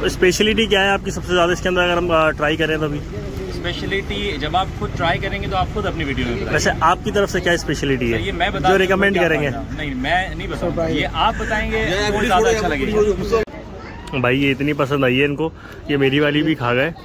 तो स्पेशलिटी क्या है आपकी सबसे ज़्यादा इसके अंदर, अगर हम ट्राई करें तो? अभी स्पेशलिटी जब आप खुद ट्राई करेंगे तो आप खुद अपनी वीडियो में बताएंगे। वैसे आपकी तरफ से क्या स्पेशलिटी है ये मैं बता जो रिकमेंड करेंगे? नहीं, मैं नहीं बताऊंगा, ये आप बताएंगे तो ज़्यादा अच्छा लगेगा। भाई ये इतनी पसंद आई है इनको, ये मेरी वाली भी खा गए।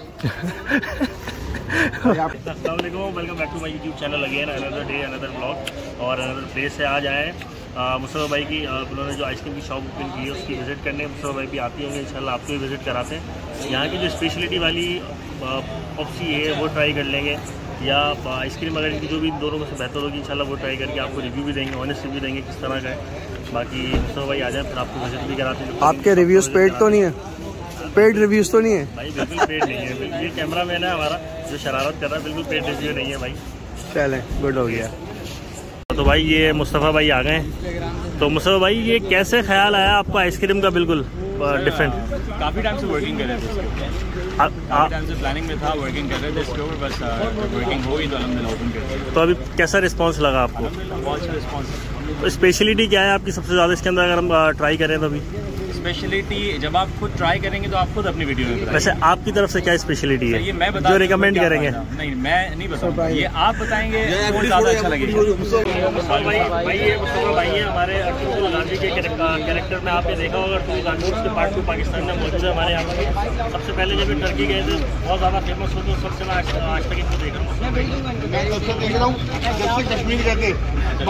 अस्सलाम वालेकुम, welcome back to my YouTube channel again, another day another vlog. और अनदर प्लेस से आज आए मुस्तफ़ा भाई की, उन्होंने जो आइसक्रीम की शॉप ओपन की है उसकी विज़िट करने मुस्तफ़ा भाई भी आती होंगे, इंशाल्लाह आपको भी विज़िट कराते हैं। यहाँ की जो स्पेशलिटी वाली पॉप्सी है वो ट्राई कर लेंगे, या आइसक्रीम वगैरह की जो भी दोनों में से बेहतर होगी इंशाल्लाह वो ट्राई करके आपको रिव्यू भी देंगे, ऑनेस्ट रिव्यू देंगे किस तरह का है। बाकी मुस्तफ़ा भाई आ जाए फिर आपको विज़िट भी कराते हैं। आपके रिव्यूज़ पेड तो नहीं है? पेड रिव्यूज़ तो नहीं है भाई? बिल्कुल पेड नहीं है, ये कैमरा मैन है हमारा जो शरारत कर रहा है, बिल्कुल पेड रिव्यू नहीं है भाई। चलें, गुड हो गया। तो भाई ये मुस्तफ़ा भाई आ गए। तो मुस्तफ़ा भाई ये कैसे ख्याल आया आपको आइसक्रीम का बिल्कुल डिफरेंट? काफ़ी टाइम से वर्किंग कर रहे थे, काफ़ी टाइम से प्लानिंग में था, वर्किंग कर रहे थे इसके ऊपर, बस वर्किंग हो गई तो अल्हम्दुलिल्लाह ओपन कर दिया। तो अभी कैसा रिस्पांस लगा आपको? बहुत अच्छा रिस्पांस। तो स्पेशलिटी क्या है आपकी सबसे ज़्यादा इसके अंदर, अगर हम ट्राई करें तो? अभी स्पेशलिटी जब आप खुद ट्राई करेंगे तो आप खुद अपनी वीडियो में बताएंगे। वैसे आपकी तरफ से क्या स्पेशलिटी है ये मैं बता जो रिकमेंड करेंगे? नहीं, मैं नहीं बताऊंगा, ये आप बताएंगे तो ज़्यादा अच्छा लगेगा। भाई ये मुस्तफ़ा भाई है हमारे अब्दुल गाजी के कैरेक्टर में आपने देखा होगा, टू गाजी के पार्ट 2 पाकिस्तान में मौजूद है हमारे यहाँ पे। सबसे पहले जब ये टर्की गए थे बहुत ज़्यादा फेमस हो, तो सबसे मैं आज तक इनको देख रहा हूँ। कश्मीर गए थे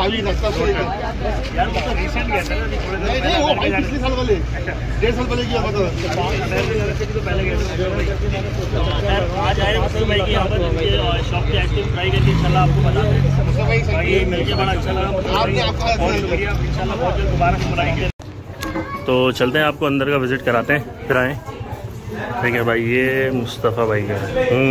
यार मतलब रिसेंट गए थे पिछले साल वाले, 1.5 साल पहले किया मतलब तो पहले गए थे। आज आए मुस्तफ़ा भाई की यहाँ पर शॉप की आइसक्रीम ट्राई करके इंशाल्लाह आपको बताते हैं। भाई मिलकर बड़ा अच्छा लगा, बहुत शुक्रिया, इंशाल्लाह बहुत जल्द दोबारा हम बुलाएंगे। तो चलते हैं, आपको अंदर का विज़िट कराते हैं फिर आएँ। ठीक है भाई, ये मुस्तफ़ा भाई का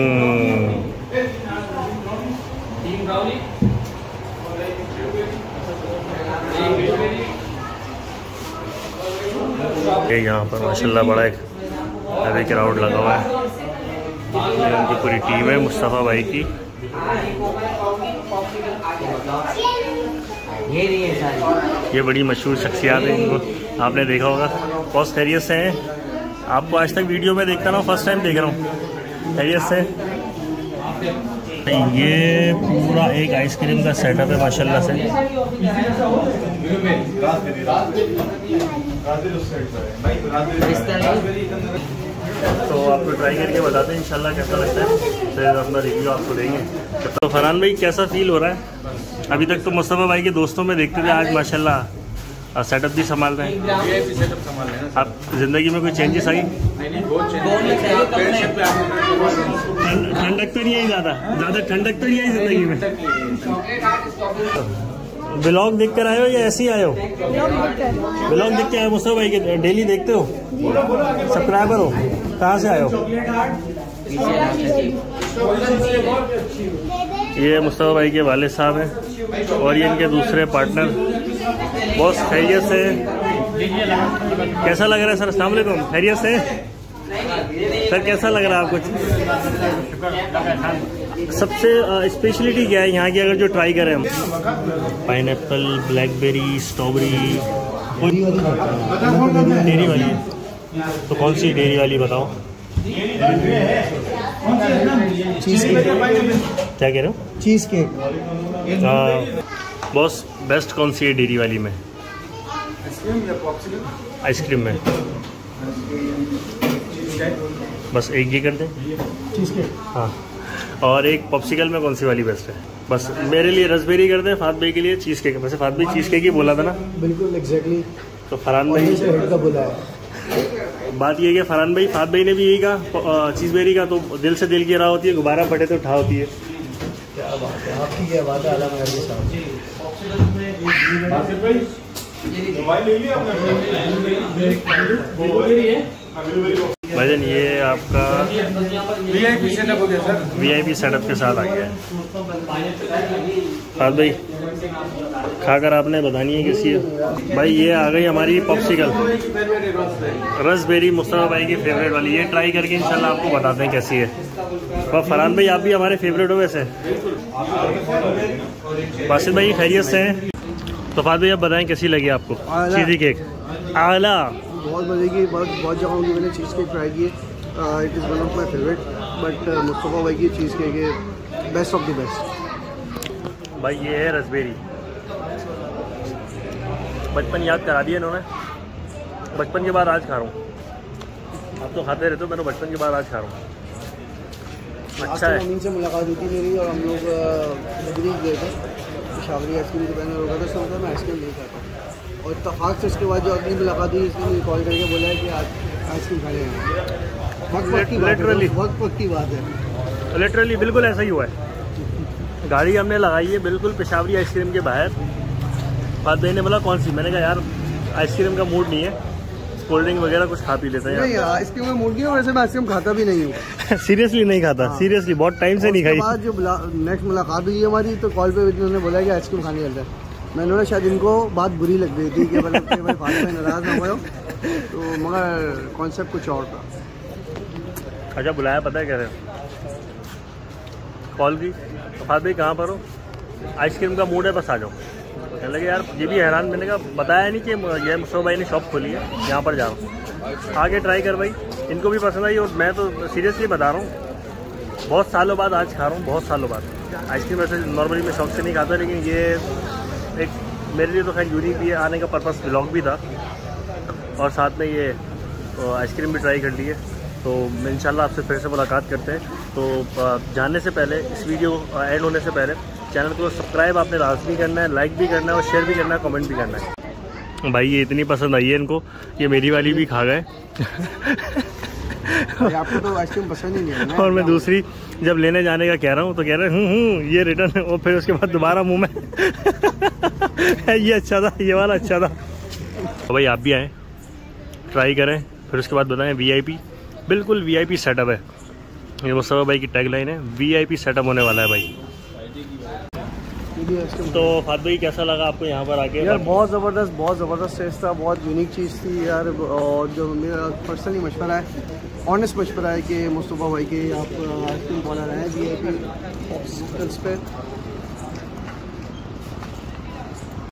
ये यहाँ पर माशाल्लाह बड़ा एक हैवी क्राउड लगा हुआ है। ये उनकी पूरी टीम है मुस्तफ़ा भाई की। ये बड़ी मशहूर शख्सियात है, इनको आपने देखा होगा। बहुत खैरियत से हैं? आपको आज तक वीडियो में देखता ना, फर्स्ट टाइम देख रहा हूँ। खैरियत से? ये पूरा एक आइसक्रीम का सेटअप है माशाल्लाह से। तो आपको ट्राई करके बताते हैं इंशाल्लाह कैसा लगता है, फिर अपना रिव्यू आपको देंगे। तो फरहान भाई कैसा फील हो रहा है? अभी तक तो मुस्तफ़ा भाई के दोस्तों में देखते थे, आज माशाल्लाह सेटअप भी संभाल रहे हैं। आप ज़िंदगी में कोई चेंजेस आई? ठंडक तो नहीं आई, ज़्यादा ठंडक तो नहीं आई ज़िंदगी में? ब्लॉग देख कर आए हो या ऐसे ही आए हो? ब्लॉग देख के आए हो मुस्तफ़ा भाई के? डेली देखते हो? सब्सक्राइबर हो? कहाँ से आए हो? ये मुस्तफ़ा भाई के वालिद साहब हैं और ये इनके दूसरे पार्टनर। बहुत खैरियत से? कैसा लग रहा है सर? अस्सलाम वालेकुम, खैरियत से सर? कैसा लग रहा है आपको? सबसे स्पेशलिटी क्या है यहाँ की अगर जो ट्राई करें हम? पाइनएप्पल, ब्लैकबेरी, स्ट्रॉबेरी, डेयरी वाली। तो कौन सी डेयरी वाली बताओ? Cheese cake. क्या कह रहे हो? Cheese cake. बॉस बेस्ट कौन सी है डेयरी वाली में? आइसक्रीम में बस एक ही कर दें, चीज़ केक। हाँ। और एक पॉप्सिकल में कौन सी वाली बेस्ट है? बस मेरे लिए रसबेरी कर दें, फात भाई के लिए चीज़ केक। वैसे फात भाई चीज़ केक ही बोला था ना? बिल्कुल एग्जैक्टली। तो फरहान भाई का बोला है। बात ये है कि फरहान भाई, फात भाई ने भी यही कहा चीज़बेरी का, तो दिल से दिल की राह होती है, गुब्बारा फटे तो उठा होती है। क्या बात है आपकी, क्या बात है आलम मेहदी साहब। भाईजान ये आपका VIP सेटअप हो गया सर, VIP सेटअप के साथ आ गया है। फात भाई खाकर आपने बतानी है कैसी है? भाई ये आ गई हमारी पॉप्सिकल रसबेरी, मुस्तफ़ा भाई की फेवरेट वाली। ये ट्राई करके इंशाल्लाह आपको बताते हैं कैसी है। और फरहान भाई आप भी हमारे फेवरेट हो वैसे। बासित भाई खैरियत से हैं? तो फात भाई आप बताएं कैसी लगी आपको? चीज़ी केक आला। बहुत मज़े की, बहुत जगहों की मैंने चीज़ केक ट्राई की है। It is one of my favourite, but Mustafa भाई की चीज़ केक है बेस्ट ऑफ द बेस्ट। भाई ये है रसबेरी, बचपन याद करा दिया इन्होंने। बचपन के बाद आज खा रहा हूँ। आप तो खाते रहते हो, मैं तो बचपन के बाद आज खा रहा हूँ। अच्छा है। अमीन से मुलाकात हुई थी मेरी और हम लोग डिग्री गए थे, पेशावरी आइसक्रीम की दुकान होगा था, समझा मैं आइसक्रीम नहीं खाता और इत्तेफाक से उसके बाद जो अगली मुलाकात हुई इसने मुझे कॉल करके बोला है कि आज आइसक्रीम खाने आए। वक्त की बात है, लिटरली बिल्कुल ऐसा ही हुआ है। गाड़ी हमने लगाई है बिल्कुल पेशावरी आइसक्रीम के बाहर। बात भाई ने बोला कौन सी, मैंने कहा यार आइसक्रीम का मूड नहीं है, कोल्ड ड्रिंक वगैरह कुछ खा पी लेते हैं। नहीं आइसक्रीम का मूड नहीं है, वैसे मैं आइसक्रीम खाता भी नहीं हूँ। सीरियसली नहीं खाता, सीरियसली बहुत टाइम से नहीं खाई। बाद जो नेक्स्ट मुलाकात हुई हमारी तो कॉल पे इन्होंने बोला कि आइसक्रीम खाने चलता है। मैंने बोला शायद इनको बात बुरी लग गई थी कि मतलब कि भाई फादर में नाराज़ ना हो, तो मगर कॉन्सेप्ट कुछ और था। अच्छा बुलाया, पता है कह रहे हो, कॉल की फादर भाई कहाँ पर हो, आइसक्रीम का मूड है बस आ जाओ। कहने लगे यार ये भी हैरान, मैंने कहा बताया नहीं कि ये मुस्तफ़ा भाई ने शॉप खोली है, यहाँ पर जा रहा हूँ, आगे ट्राई कर भाई। इनको भी पसंद आई और मैं तो सीरियसली बता रहा हूँ बहुत सालों बाद आज खा रहा हूँ, बहुत सालों बाद। आइसक्रीम वैसे नॉर्मली मैं शौक से नहीं खाता, लेकिन ये एक मेरे लिए तो खैर यूनिक भी है, आने का पर्पस व्लॉग भी था और साथ में ये आइसक्रीम भी ट्राई कर ली है। तो इंशाल्लाह आपसे फिर से मुलाकात करते हैं। तो जाने से पहले, इस वीडियो एंड होने से पहले चैनल को सब्सक्राइब आपने लाजमी करना है, लाइक भी करना है और शेयर भी करना है, कमेंट भी करना है। भाई ये इतनी पसंद आई है इनको, ये मेरी वाली भी खा गए। आपको तो आइसक्रीम पसंद ही नहीं है। और मैं दूसरी जब लेने जाने का कह रहा हूँ तो कह रहे हैं ये रिटर्न है, और फिर उसके बाद दोबारा मुँह में ये अच्छा था, ये वाला अच्छा था। तो भाई आप भी आएँ, ट्राई करें, फिर उसके बाद बताएं। VIP बिल्कुल VIP सेटअप है, ये मुस्तफ़ा भाई की टैगलाइन है, VIP सेटअप होने वाला है भाई। तो फाद भाई कैसा लगा आपको यहाँ पर आके? यार बहुत ज़बरदस्त टेस्ट था, बहुत यूनिक चीज़ थी यार। और जो मेरा पर्सनली मशवरा है, ऑनेस्ट मशवरा है कि मुस्तफ़ा भाई के आप आइसक्रीम कॉर्नर आए VIP पे,